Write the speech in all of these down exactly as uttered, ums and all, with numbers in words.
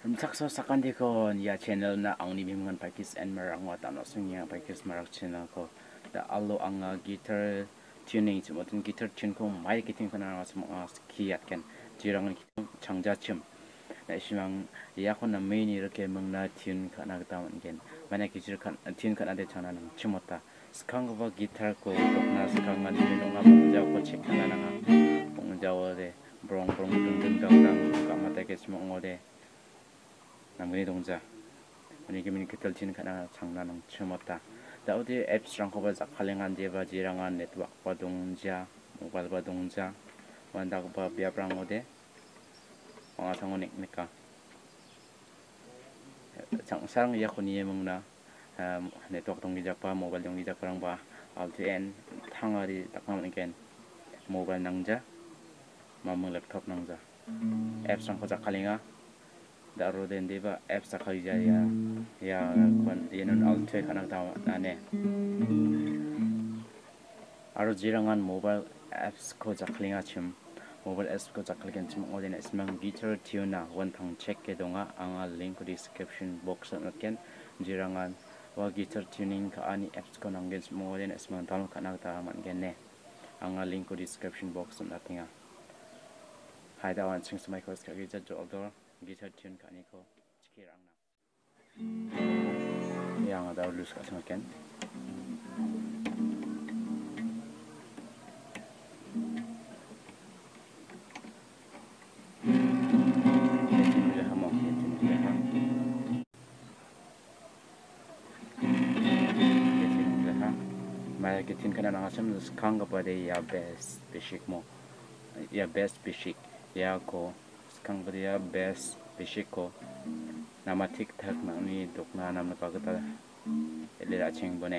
Sakso sakandi ko ya channel na ang nibimungan pakis and marang wata no sunya pakis marak channel ko da allo anga guitar tuning chimotin guitar tune ko mai kiting ko na mas mga skie at ken Jerangan changja chim na simang ya ko na main 이렇게 mengna tune ka.na gtawan ken mana kichir kan tune ka.na de chana nang chimota skang ba guitar ko dokna skang an donga bongja ko check na nga bongja de brong brong dung dung dang dang kamata ke simong ode 남근의 동자 오늘 gimin ketelchin ka.na 장난은 처음었다. 다 어디 앱스랑 거봐 칼랭한 제바 지랑한 네트워크 바 동자 모바일 바 동자 완다고 바 비아브랑 어디 어 상원 닉니까 장사랑 야코니에 먹나 네트워크 동기작 바 모바일 동기작 그랑 바 알트엔 탕아리 딱하면 겐 모바일 낭자 마음 랩톱 낭자 앱스랑 거자 칼랭아 daro den deba apps sakali ja ya ya kon yenon altre kana ta ane aro jirangan mobile apps ko jaklinga chim mobile apps ko jakligen chim odena smang guitar tuna one thang check ke donga anga link description box na ken jirangan wa guitar tuning ka ani apps ko nanggen chim odena smang download kana ta man gen ne anga link description box na tinga haida wan ching smai ko ska ge ja jo odor gitar tune ka niko sikgiparang yang ada lulus ka semakin mari kita kena nangasam sekarang kepada ya best basic mo ya best basic ya ko sekarang kepada ya best basic ko nama tiktok ni dokna nama kagata elera cheng bone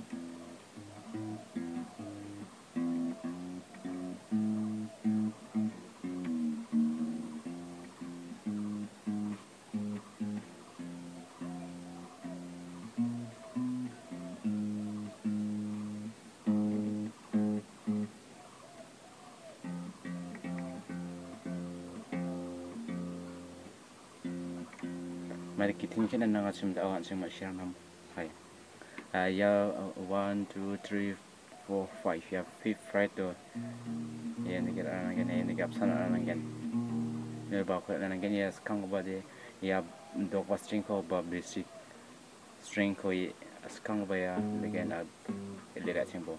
mari kita kena nangasam awan sing masyang nam hai ya one two three four five ya fifth right to ya ni kira nangen ya ni kapsan nangen ne ba ko nangen ya skang ba de ya do ba string ko ba basic string ko skang ba ya again na elera chimbo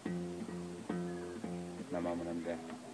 nama mananda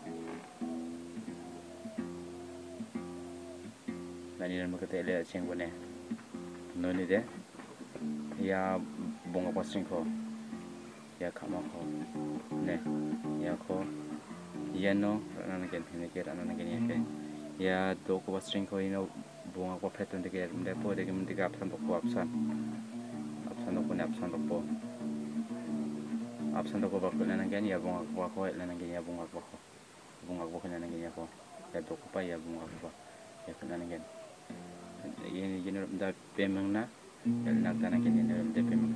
nani nan makata elera chimbo ne noni de ya bunga posting ko ya kama ko ne ya ko ya no rana gen ne ke rana gen ya ke ya do ko posting ko ino bunga ko pattern de ke de po de gem de ka apsan ko apsan apsan ko ne apsan ko apsan ko ba ko rana gen ya bunga ko ko rana gen ya bunga ko bunga ko rana gen ya ko ya do ko pa ya bunga ko ya rana gen ini jenis dah pemeng na, dan nak tanah kini dalam dah pemeng.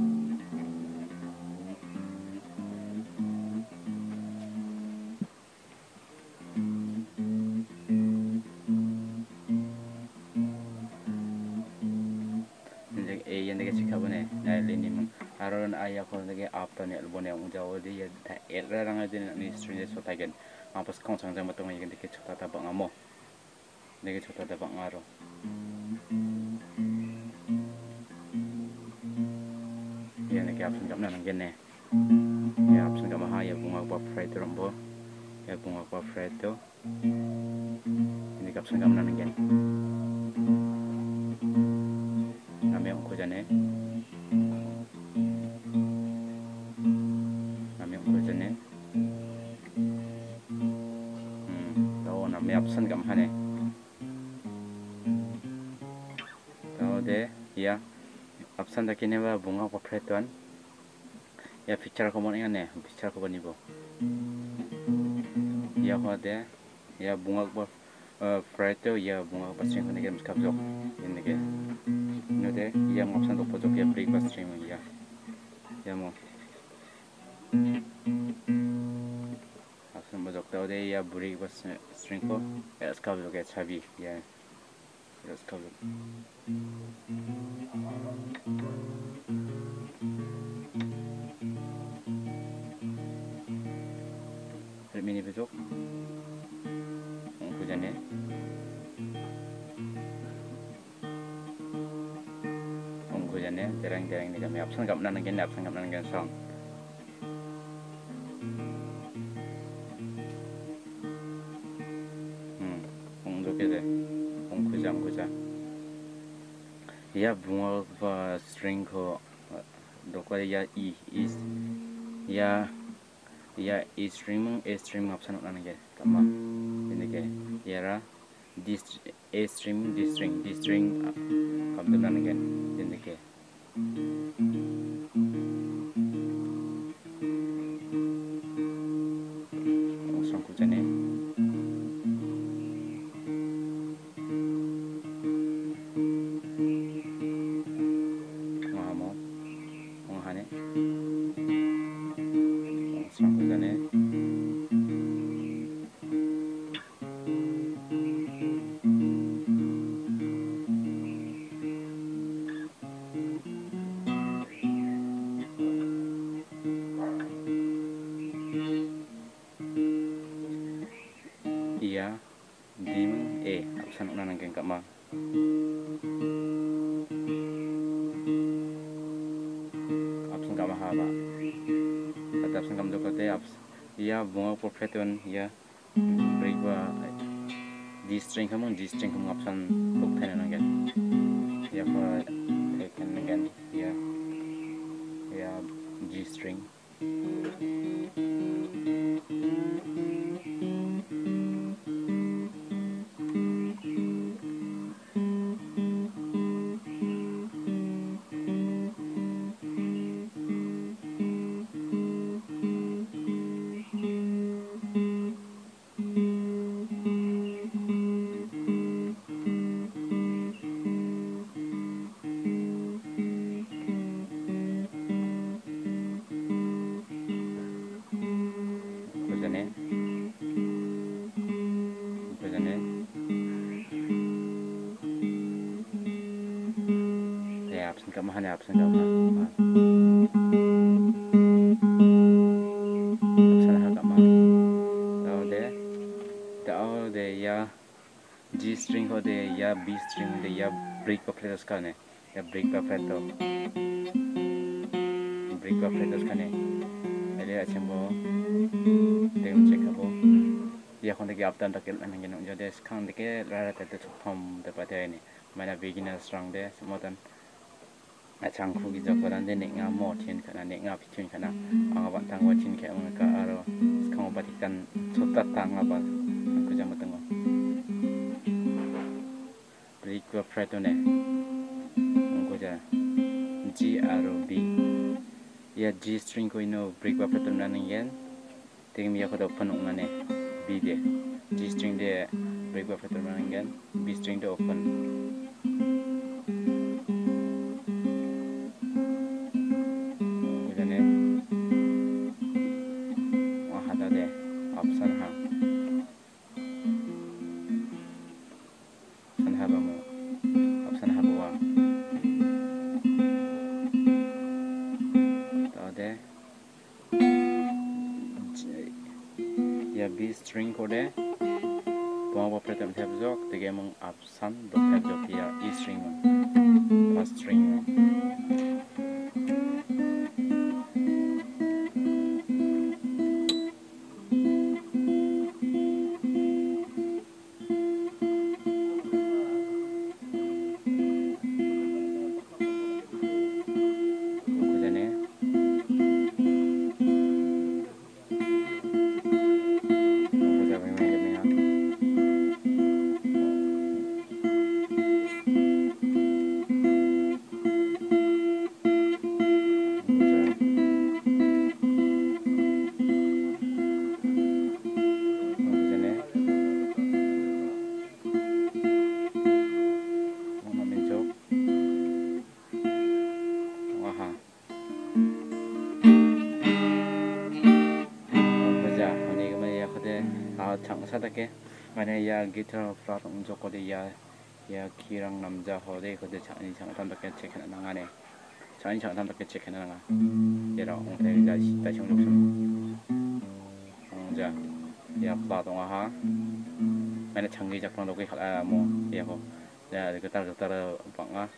Jadi eh yang dekat cakap mana, naik lini meng, aron ayah kau dekat apa ni albone yang jauh dia, era orang ada ni string dia sotakan, apa sekarang sangat macam tu yang dekat cakap tak bang amo, dekat cakap tak bang aro. Ya ni kaya apsan kamna nanggen ne ya apsan kamaha ya bunga kwa fredo rombo ya bunga kwa fredo ini kapsan kamna nanggen nami ong ko jane nami ong ko jane hmm tao nami apsan kamaha ne tao de ya apsan dah kini bah bunga apa fretuan ya picture ko mana ne picture ko bani bo ya ko de ya bunga ko fretu ya bunga ko string ko ne game skap jok ini ke no de ya apsan to pojok ya break ba string ya ya mo apsan pojok tao de ya break ba string ko ya skap jok ya chabi ya Let's go. Mini besok. Hujannya. Hujannya, jarang-jarang ni kami absen kap nan gen, absen kap nan gen song. Hmm, ong doke de, ong kujang kujang. Ya bunga va string ko, doka ya i is, ya ya a string a string absen nan gen, kama. Ini ke, ya ra, this a string this string this string kap nan gen, ini ke. Langsung hujannya. Mau mau hane. Langsung hujannya. Iya, dim, e, absen unan nangkeng kak ma. Absen kak ma haba. Kata absen kam dokote abs. Iya, bunga perfection, iya. Break ba, di string kamu, di string kamu absen dokter nangkeng. Iya, for taken nangkeng, iya. Iya, G string. Hujannya. Hujannya. Ya, absen kak ma hane, absen kak ma. Ya G string ho de ya B string de ya break pa fletas kane ya break pa fleto break pa fletas kane ele achim bo de un check bo ya khon de aptan takel nan gen jo de skang de ke ra ra te te thom de pa de ni mana beginner strong de motan achang khu gi jok ran de ne nga mo thin kana ne nga pithin kana anga ban tang wa chin ke anga ka aro skang ba tikan chotat tang ba ku jam tang break pa fleto ne ko ja G R B ya G string ko ino break pa fleto nan gen ting mi ko do pon ngane B de G string de break pa fleto nan gen B string de open ujane wa hada de option ha option ha ba mo option ha ba de ya B string ko de Bong ba pratam thep jok te ge mong option do thep jok ya E string first string chang sa ta ke mana ya guitar flat ong jok ko de ya 야 기랑 남자 허대 그대 자니 장탐답게 체크나 나가네 자니 장탐답게 체크나 나가 얘라 옹태자 다시 옹족선 옹자 야 플라동아 mana changi jak pang doki khala mo ya ko ya getar getar banga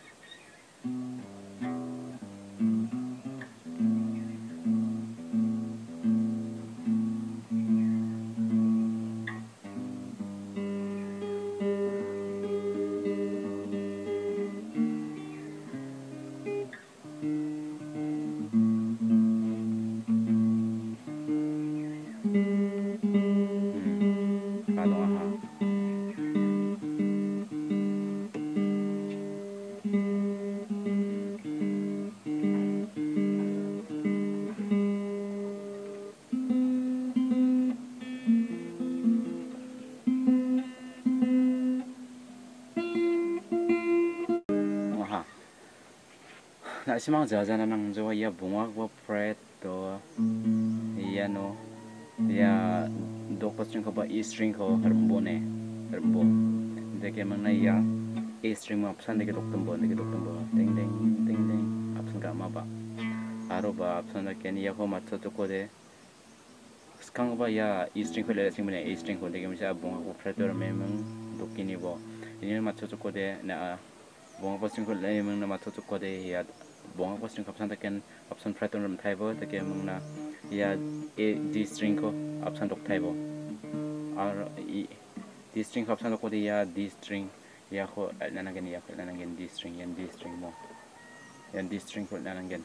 na simang jaja na nang jo ya bunga ko fret to ya no ya dok pa string ko ba e string ko harbo ne harbo de ke mang na ya e string ma option de ke dok tumbo de ke dok tumbo ding ding ding ding option ga ma ba aro ba option da ke ni ya ko ma to to ko de skang ba ya e string ko le sing ne e string ko de ke ma sa bunga ko fret to me mang dok ki ni bo ini ma to to ko de na bunga pa string ko le mang na ma to to ko de ya bunga pa string option da ken option fret to ram thai bo de ke mang na ya a d string ko option dok thai bo r e d string option dok ko de ya d string ya ko na na gen ya ko na na gen d string yan d string mo yan d string ko na na gen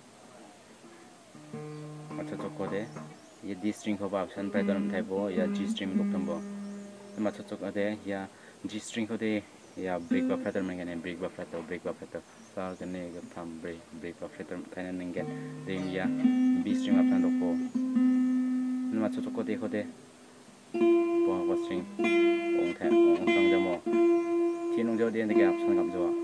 ma to to ko de ya d string ko ba option fret to ram thai bo ya g string dok tham bo ma to to ko de ya g string ko de ya break ba fret to ram gen break ba fret to break ba fret to sa gen ne ga tham break break ba fret to thai na gen de ya b string option dok ko ma to to ko de ko de bunga pa string ong thai ong sang ja mo thiên ong jo de de ga option gam jo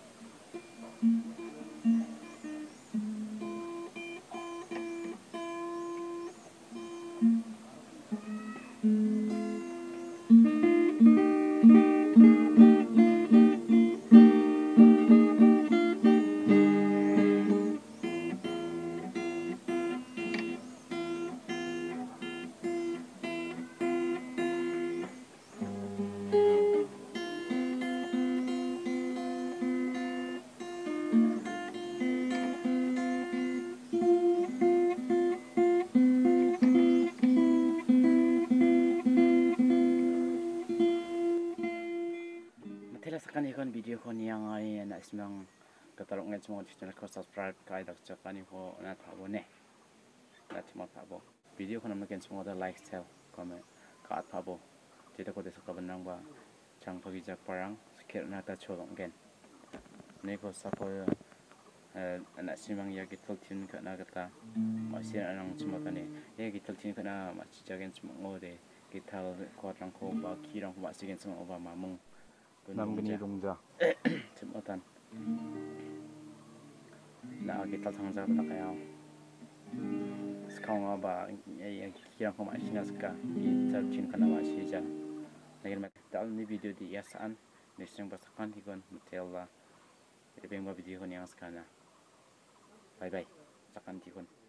kan ikon video ko niang ay na ismang katarong ngel semua di channel ko subscribe kai dak chakani ko na thabo ne na chimo thabo video ko namna ken semua da like share comment ka thabo jeta ko de sa kabanang ba chang phagi jak parang sikir na ta chol ong.gen ne ko sapo na simang ya gitul tin ka na kata masih anang chimo tane ya gitul tin ka na ma chijagen chimo ngode gital ko rang ko ba kirang ko masih gen semua ba mamung 남근이 동자 지금 어떤 나 기타 상자로 나가요 스카우가 봐 기랑 거 마시나스까 이 잡진 하나 마시자 내가 다음 비디오 디 야산 내시장 바삭한 이건 모텔라 이벤바 비디오 그냥 스카나 바이바이 잠깐 디건